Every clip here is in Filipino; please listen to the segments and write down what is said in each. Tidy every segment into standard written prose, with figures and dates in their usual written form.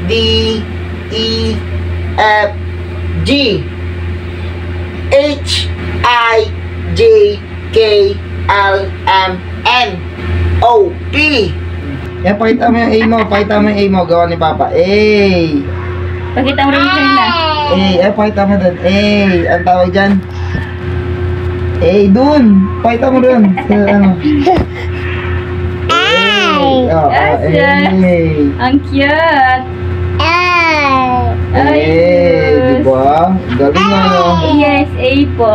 D, E, F, G, H, I, J, K, L, M, N, O, P. Yan, pakita mo yung A mo. Pakita mo yung A mo. Gawa ni Papa. A. Pakita mo rin kanina. A. Pakita mo dun. A. Ang tawag dyan? A. Dun. Pakita mo dun. Sa ano? A. Oh, Yes, A. yes. Ang cute. A. Diba? Galing na, no? Yes, A po.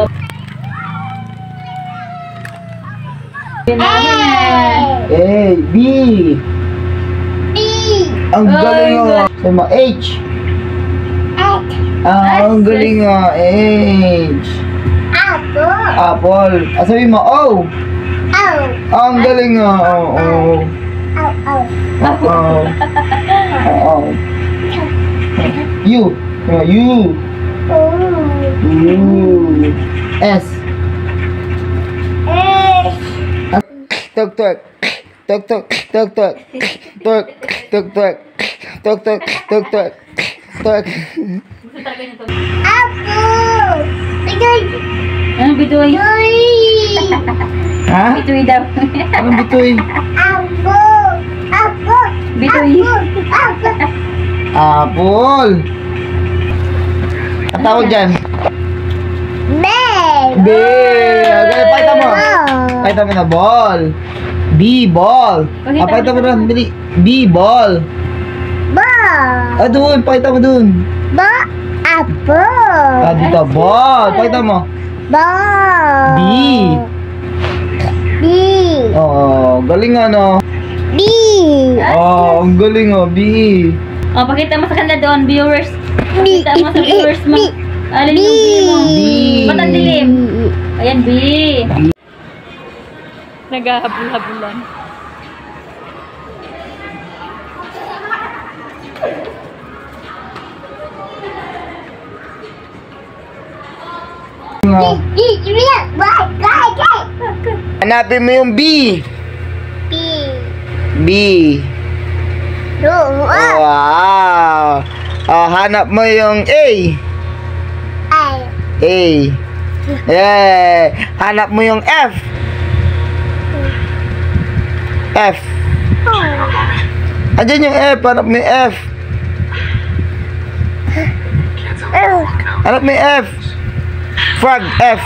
A. B. Ang galing nga. Sabi mo, H. Ang galing nga. H. Apple. Sabi mo, O. Ang galing nga. O. U. U. S. Tuk tuk. Tuk tuk. Tuk tuk. Tuk tuk tuk. Tuk tuk. Tuk tuk. Tuk. Ano bitoy? Ha? Bitoy daw. Anong bitoy? Bitoy. Apple. Ang tawag dyan? B. Okay, pakita mo. Pakita mo na ball. B, ball. Pakita mo doon. B, ball. Doon. Pakita mo doon. Dito, ball. Pakita mo. B. Oo, galing nga, no? Ang galing nga, B. Pakita mo sa kanila doon, viewers. Pakita mo sa viewers mo. Alin yung B mo? B. Ba't ang dilim? Ayan, B. Naghahabol-habulan. Hanapin mo yung B. B. Wow. Hanap mo yung A. A. Yeah. Hanap mo yung F. F. Andiyan yung F. Hanap mo yung F. Hanap mo yung F. Frog. F.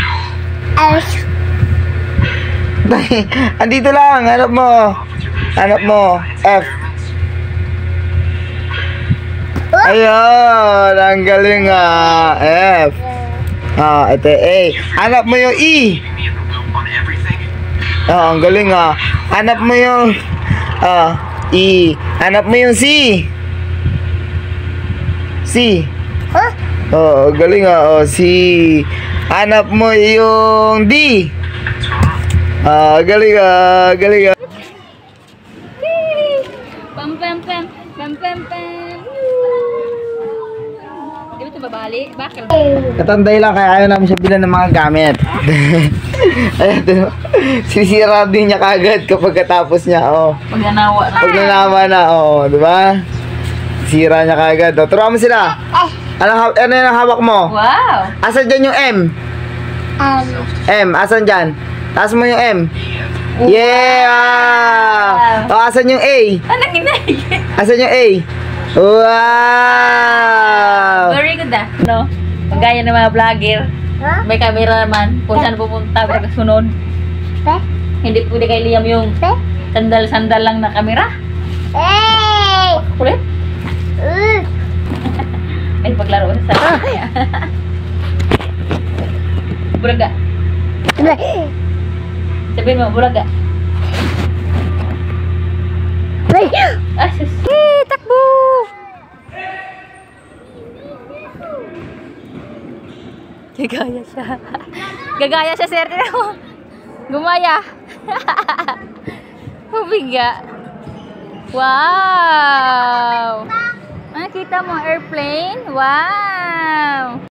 Andito lang. Hanap mo. Hanap mo. F. Ayun. Ang galing nga. F. Ito A. Hanap mo yung E. Ang galing nga. Hanap mo yung E. Hanap mo yung C. C. Galing nga. C. Hanap mo yung D. Galing nga. Galing nga. Pam pam pam. Pam pam pam. Di ba ito babali? Bakal. Katanday lang kaya ayaw namin siya bilan ng mga gamit. Ayan, sisira din niya kagad kapag katapos niya. Pag nanawa na. Pag nanawa na, di ba? Sira niya kagad. Turuan mo sila. Ano yung hawak mo? Wow. Asan dyan yung M? M, asan dyan? Taas mo yung M. Yeah! Asan yung A? Anong inay? Asan yung A? Wow! Very good no? Pagaya ng mga vlogger. May camera naman. Kung saan pupunta, pagkasunod. Hindi pwede kay Liam yung sandal-sandal lang na camera. Kulit? Ay, paglaro sa kanya. Bulaga. Sabihin mo, bulaga. Sus. Takbo! Gagaya siya. Gagaya siya, sir. Gumaya. Mabiga. Wow! Nakita mo airplane? Wow!